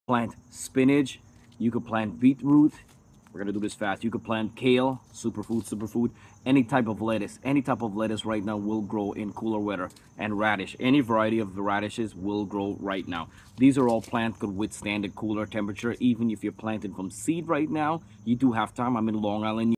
plant spinach, you could plant beetroot. We're gonna do this fast. You could plant kale, superfood. Any type of lettuce right now will grow in cooler weather. And radish, any variety of the radishes will grow right now. These are all plants could withstand a cooler temperature. Even if you're planted from seed right now, you do have time. I'm in Long Island.